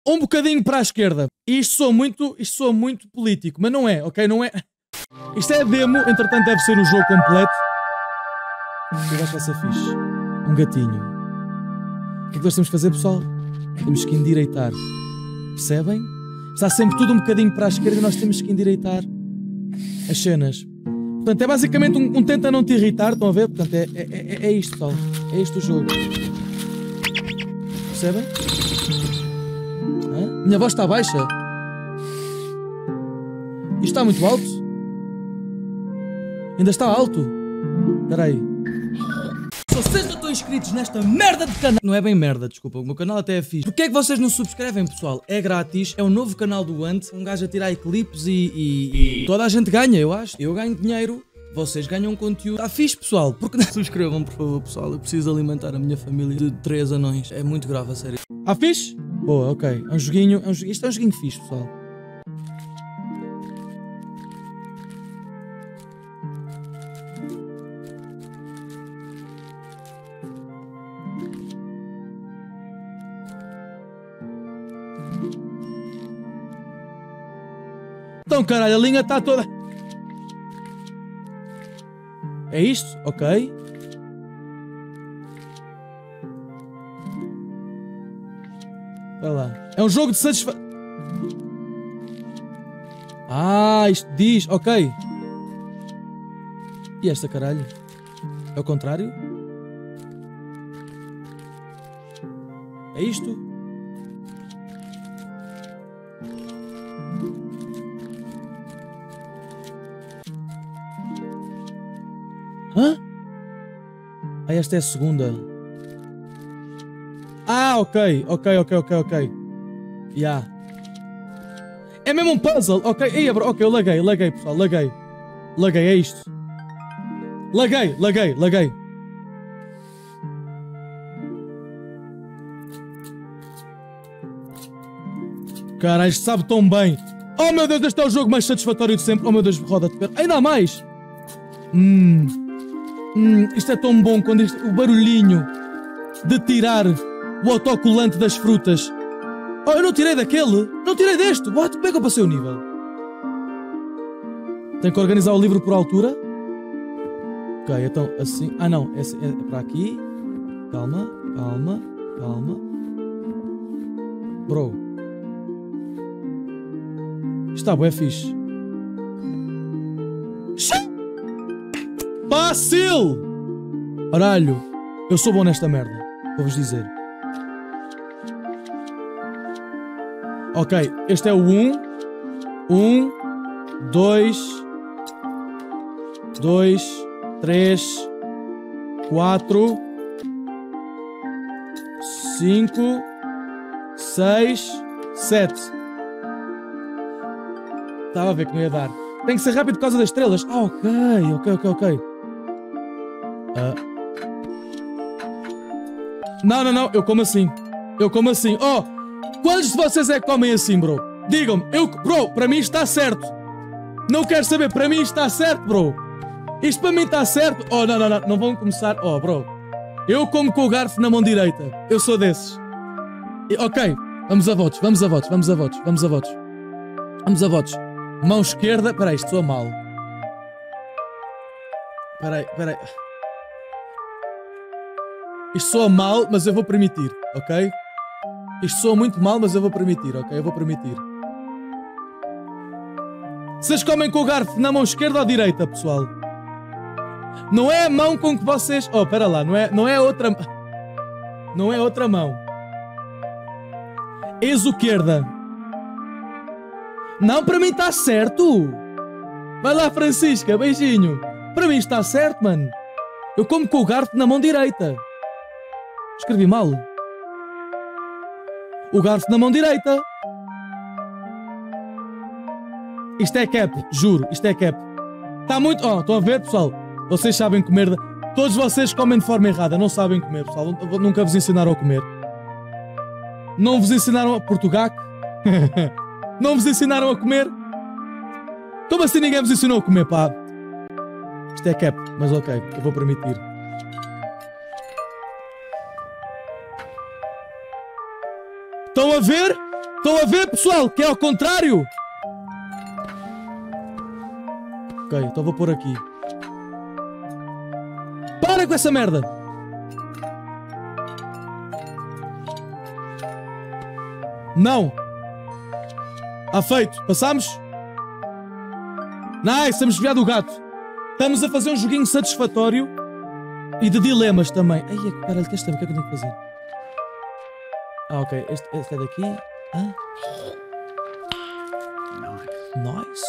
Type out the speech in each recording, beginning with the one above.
um bocadinho para a esquerda. E isto soa muito político, mas não é, ok? Não é. Isto é demo, entretanto deve ser o jogo completo. Eu acho que vai ser fixe. Um gatinho. O que é que nós temos que fazer, pessoal? Temos que endireitar. Percebem? Está sempre tudo um bocadinho para a esquerda e nós temos que endireitar as cenas. Portanto, é basicamente um tenta não te irritar, estão a ver? Portanto, é isto, pessoal. É isto o jogo. Percebem? Hã? Minha voz está baixa? Isto está muito alto? Ainda está alto? Espera aí. Se vocês não estão inscritos nesta merda de canal... Não é bem merda, desculpa, o meu canal até é fixe. Porquê é que vocês não subscrevem, pessoal? É grátis, é um novo canal do Ant, um gajo a tirar aí clipes e toda a gente ganha, eu acho. Eu ganho dinheiro, vocês ganham conteúdo. Está fixe, pessoal. Porque não subscrevam, por favor, pessoal? Eu preciso alimentar a minha família de 3 anões. É muito grave, a sério. Ah, fixe? Boa, ok. É um joguinho, isto é um joguinho fixe, pessoal. Então, caralho, a linha está toda... É isto? Ok. Vai lá. É um jogo de satisfação. Ah, isto diz... Ok. E esta, caralho? É o contrário? É isto? Hã? Ah, esta é a segunda. Ah, ok. Yeah. É mesmo um puzzle. Ok, ei, bro. Ok, eu laguei, pessoal. Laguei, é isto. Laguei. Caralho, isto sabe tão bem. Oh meu Deus, este é o jogo mais satisfatório de sempre. Oh meu Deus, roda de pé. Ainda há mais. Isto é tão bom quando o barulhinho de tirar o autocolante das frutas. Oh, eu não tirei daquele. Não tirei deste. What? Como é que eu passei o nível? Tenho que organizar o livro por altura. Ok, então assim. Ah não, é para aqui. Calma. Bro. Está bué fixe. Fácil! Caralho, eu sou bom nesta merda, vou-vos dizer. Ok, este é o 1. 2, 3, 4, 5, 6, 7. Estava a ver que não ia dar. Tem que ser rápido por causa das estrelas. Ah, ok. Não, eu como assim. Oh, quantos de vocês é que comem assim, bro? Digam-me, bro, para mim está certo. Não quero saber, para mim está certo, bro. Isto para mim está certo. Oh, não vão começar. Oh, bro, eu como com o garfo na mão direita. Eu sou desses. Ok, vamos a votos. Mão esquerda, peraí, isto soa mal. Peraí. Isto soa mal, mas eu vou permitir, ok? Isto soa muito mal, mas eu vou permitir, ok? Eu vou permitir. Vocês comem com o garfo na mão esquerda ou direita, pessoal? Não é a mão com que vocês... Oh, pera lá, não é outra... Não é outra mão. Esquerda. Não, para mim está certo. Vai lá, Francisca, beijinho. Para mim está certo, mano. Eu como com o garfo na mão direita. Escrevi mal. O garfo na mão direita. Isto é cap, juro, isto é cap. Está muito... Oh, estão a ver, pessoal? Vocês sabem comer... Todos vocês comem de forma errada, não sabem comer, pessoal. Nunca vos ensinaram a comer. Não vos ensinaram a... Portugal? Não vos ensinaram a comer? Como assim ninguém vos ensinou a comer, pá? Isto é cap, mas ok, eu vou permitir. Estão a ver? Estão a ver, pessoal, que é ao contrário? Ok, então vou pôr aqui. Para com essa merda! Não! Está feito. Passamos? Nice, estamos desviado do gato. Estamos a fazer um joguinho satisfatório e de dilemas também. Ai, caralho, que este é o que é que eu tenho que fazer? Ah, ok. Este é daqui. Hã? Nice.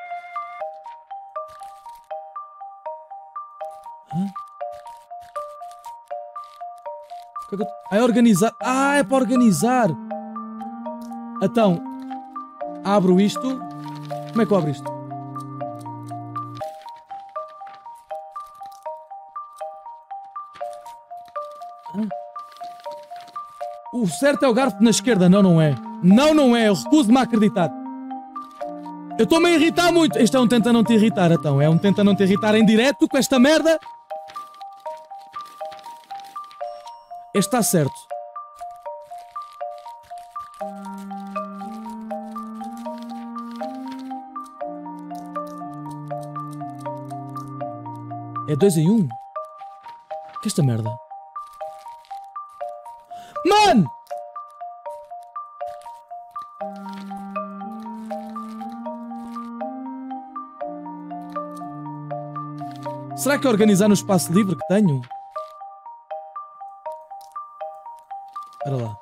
Hã? É organizar. Ah, é para organizar. Então, abro isto. Como é que eu abro isto? O certo é o garfo na esquerda. Não, não é. Não, não é. Eu recuso-me a acreditar. Eu estou-me a irritar muito. Isto é um tenta não te irritar, então. É um tenta não te irritar em direto com esta merda. Este está certo. É 2 em 1? Que é esta merda? Mano! Será que é organizar no espaço livre que tenho? Espera lá.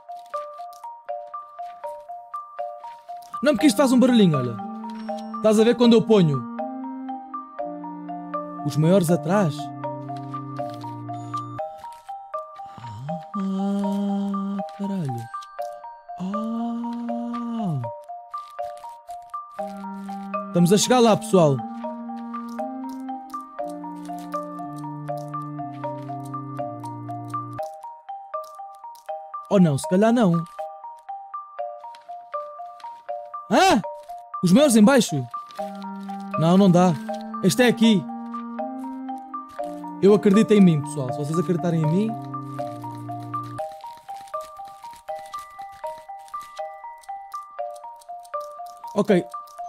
Não, porque isto faz um barulhinho, olha. Estás a ver quando eu ponho os maiores atrás? Ah, caralho. Ah. Estamos a chegar lá, pessoal. Ou não, se calhar não. Ah! Os maiores em baixo? Não, não dá. Este é aqui. Eu acredito em mim, pessoal. Se vocês acreditarem em mim... Ok.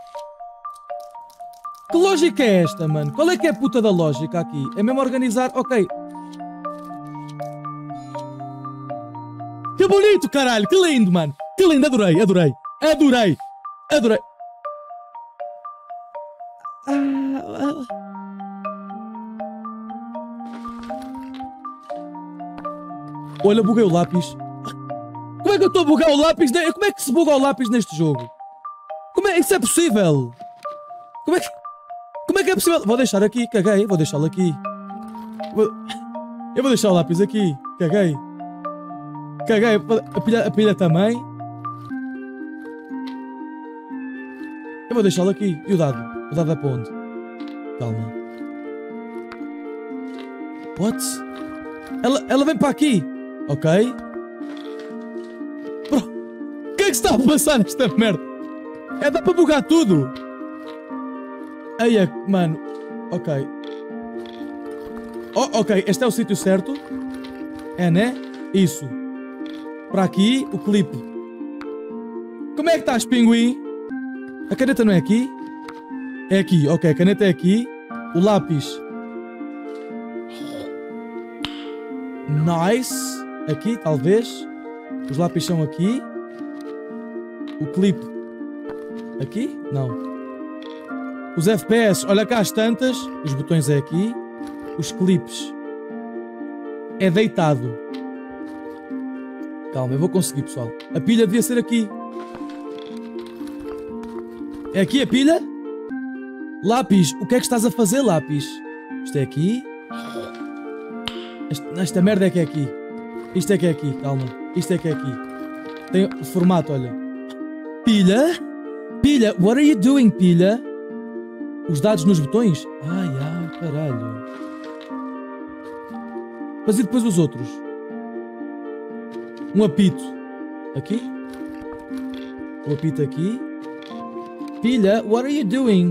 Que lógica é esta, mano? Qual é que é a puta da lógica aqui? É mesmo organizar... Ok. Que bonito, caralho! Que lindo, mano! Que lindo! Adorei, adorei! Adorei! Adorei! Olha, buguei o lápis. Como é que eu estou a bugar o lápis? Como é que se buga o lápis neste jogo? Como é? Isso é possível? Como é que é possível? Vou deixar aqui, caguei. Vou deixá-lo aqui. Eu vou deixar o lápis aqui. Caguei. Caguei. A pilha também. Eu vou deixá-lo aqui. E o dado? O dado é para onde? Calma. What? Ela vem para aqui. Ok. Bro, o que é que se está a passar nesta merda? É, dá para bugar tudo. Aí, mano. Ok. Oh, ok, este é o sítio certo. É, né? Isso. Para aqui, o clipe. Como é que estás, pinguim? A caneta não é aqui? É aqui, ok, a caneta é aqui. O lápis. Nice. Aqui, talvez. Os lápis são aqui. O clipe. Aqui? Não. Os FPS, olha cá as tantas. Os botões é aqui. Os clipes. É deitado. Calma, eu vou conseguir, pessoal. A pilha devia ser aqui. É aqui a pilha? Lápis, o que é que estás a fazer, lápis? Isto é aqui. Esta merda é que é aqui. Isto é que é aqui, calma. Isto é que é aqui. Tem o formato, olha. Pilha? Pilha, what are you doing, pilha? Os dados nos botões? Ai, caralho. Mas e depois os outros? Um apito. Aqui? O apito aqui. Pilha, what are you doing?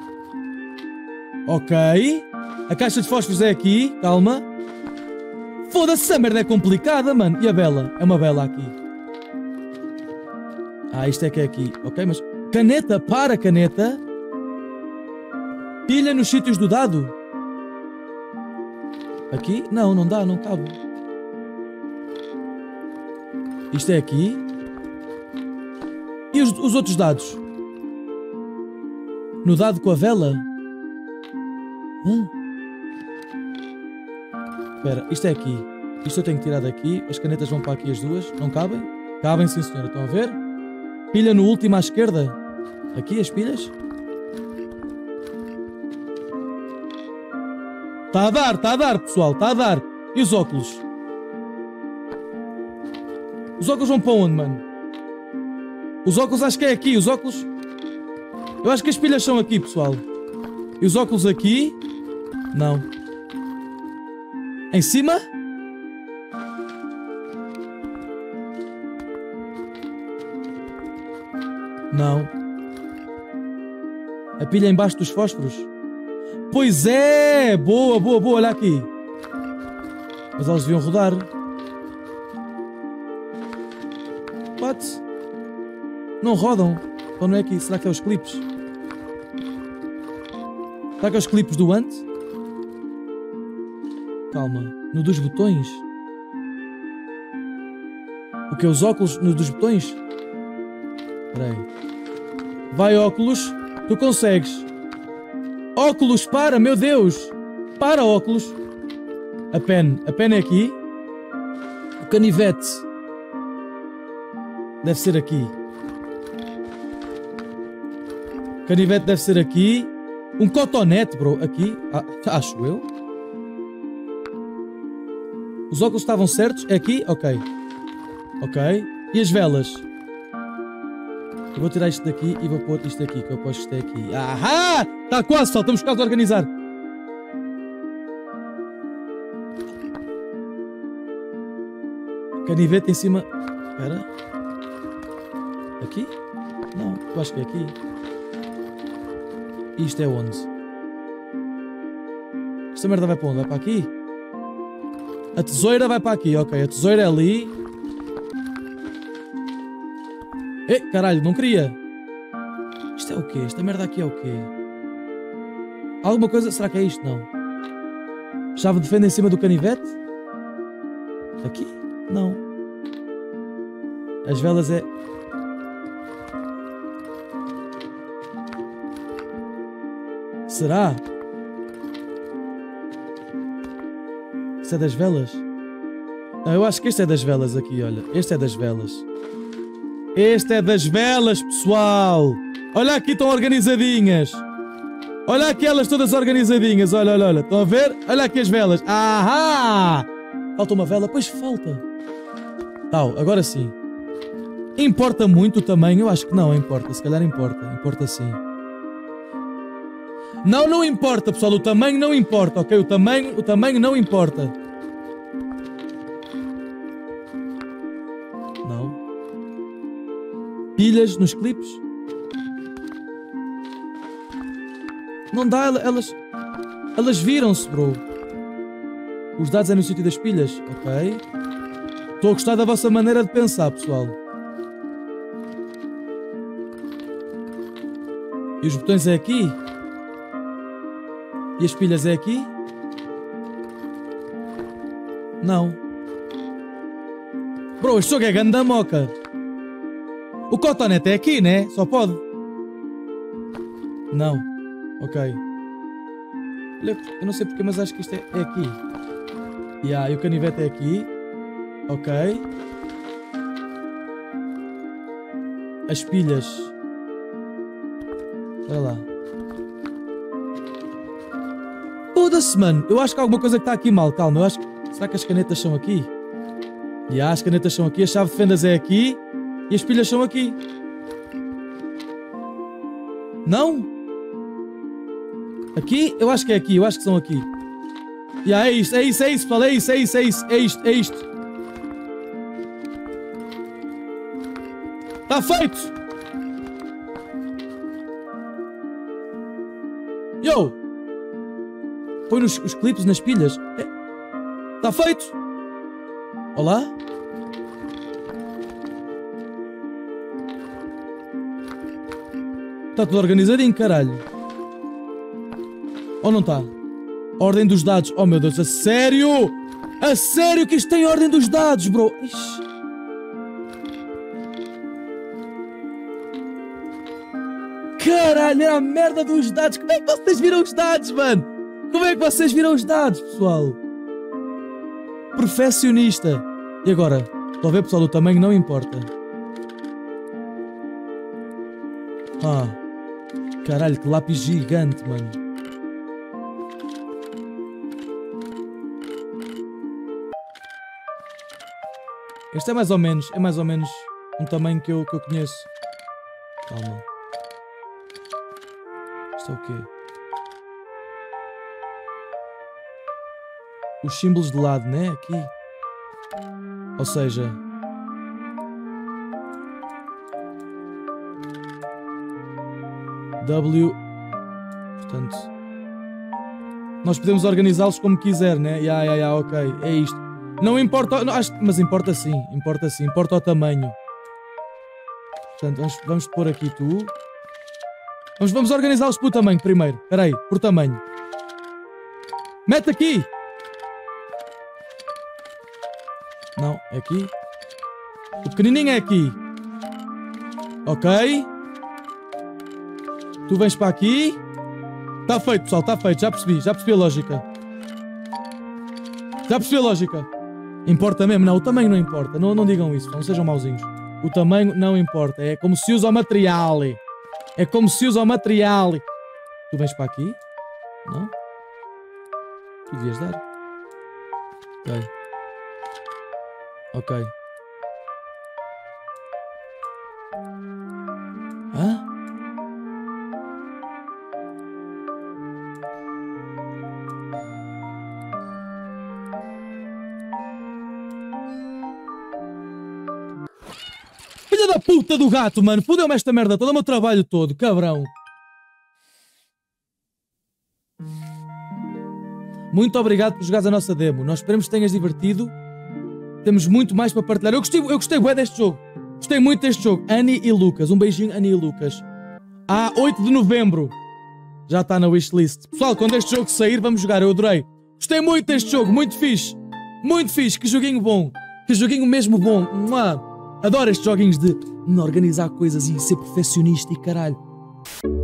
Ok. A caixa de fósforos é aqui. Calma. Foda-se, essa merda é complicada, mano. E a vela? É uma vela aqui. Ah, isto é que é aqui. Ok, mas... Caneta, para caneta. Pilha nos sítios do dado. Aqui? Não, não dá, não cabe. Isto é aqui. E os outros dados? No dado com a vela? Espera, isto é aqui. Isto eu tenho que tirar daqui. As canetas vão para aqui as duas. Não cabem? Cabem, sim senhora. Estão a ver? Pilha no último à esquerda. Aqui as pilhas. Está a dar, pessoal. Está a dar. E os óculos? Os óculos vão para onde, mano? Os óculos acho que é aqui. Os óculos... Eu acho que as pilhas são aqui, pessoal. E os óculos aqui? Não. Em cima? Não. A pilha embaixo dos fósforos? Pois é! Boa, boa, boa. Olha aqui. Mas elas deviam rodar. What? Não rodam. Então não é aqui. Será que é os clipes? Será que é os clipes do ante? Calma. No dos botões? O que é os óculos no dos botões? Espera aí. Vai óculos. Tu consegues. Óculos, para, meu Deus. Para, óculos. A pen. A pen é aqui. O canivete. Deve ser aqui. O canivete deve ser aqui. Um cotonete, bro. Aqui. Acho eu. Os óculos estavam certos? É aqui? Ok. Ok. E as velas? Eu vou tirar isto daqui e vou pôr isto aqui, que eu aposto que isto é aqui. Ahá! Está quase, só. Estamos quase a organizar. Canivete em cima. Espera. Aqui? Não, eu acho que é aqui. Isto é onde? Esta merda vai para onde? Vai para aqui? A tesoura vai para aqui, ok. A tesoura é ali. Caralho, não queria. Isto é o quê? Esta merda aqui é o quê? Alguma coisa? Será que é isto? Não. Chave de fenda em cima do canivete? Aqui? Não. As velas é... Será? Isto é das velas? Não, eu acho que este é das velas aqui, olha. Este é das velas. Este é das velas, pessoal. Olha aqui, estão organizadinhas. Olha aqui elas todas organizadinhas. Olha, olha, olha. Estão a ver? Olha aqui as velas. Ahá! Falta uma vela? Pois falta. Tal, agora sim. Importa muito o tamanho? Eu acho que não importa. Se calhar importa. Importa sim. Não, não importa, pessoal. O tamanho não importa, ok? O tamanho não importa. Não. Pilhas nos clipes? Não dá, elas viram-se, bro. Os dados é no sítio das pilhas, ok? Estou a gostar da vossa maneira de pensar, pessoal. E os botões é aqui? E as pilhas é aqui? Não. Bro, este jogo é ganda moca. O cotonete é aqui, né? Só pode. Não. Ok. Olha, eu não sei porque, mas acho que isto é aqui. E o canivete é aqui. Ok. As pilhas. Olha lá. Foda-se, mano. Eu acho que há alguma coisa que está aqui mal. Calma, eu acho que... Será que as canetas são aqui? As canetas são aqui. A chave de fendas é aqui. E as pilhas são aqui. Não? Aqui? Eu acho que é aqui. Eu acho que são aqui. É isto, pessoal. É isto. Está feito! Yo! Põe os clipes nas pilhas. Está feito! Olá? Está tudo organizadinho, caralho. Ou não está? Ordem dos dados. Oh meu Deus, a sério? A sério que isto tem ordem dos dados, bro? Ixi. Caralho, é a merda dos dados. Como é que vocês viram os dados, mano? Como é que vocês viram os dados, pessoal? Perfeccionista. E agora? Estou a ver, pessoal, o tamanho não importa. Caralho, que lápis gigante, mano. Este é mais ou menos um tamanho que eu conheço. Calma. Isto é o quê? Os símbolos de lado, né? Aqui. Ou seja... W... Portanto... Nós podemos organizá-los como quiser, né? Ok. É isto. Não importa... Não, mas importa sim. Importa o tamanho. Portanto, vamos pôr aqui tu. Vamos organizá-los por tamanho primeiro. Espera aí. Por tamanho. Mete aqui! Não, é aqui. O pequenininho é aqui. Ok. Tu vens para aqui. Está feito, pessoal, está feito. Já percebi a lógica. Importa mesmo? Não, o tamanho não importa. Não digam isso, não sejam mauzinhos. O tamanho não importa. É como se usa o material. Tu vens para aqui? Não? Tu devias dar. Ok. Hã? Filha da puta do gato, mano! Fudeu-me esta merda toda, o meu trabalho todo, cabrão! Muito obrigado por jogares a nossa demo. Nós esperamos que tenhas divertido. Temos muito mais para partilhar. Eu gostei bué deste jogo. Gostei muito deste jogo. Annie e Lucas. Um beijinho, Annie e Lucas. 8 de novembro. Já está na wishlist. Pessoal, quando este jogo sair, vamos jogar. Eu adorei. Gostei muito deste jogo. Muito fixe. Muito fixe. Que joguinho bom. Que joguinho mesmo bom. Adoro estes joguinhos de organizar coisas e ser perfeccionista e caralho.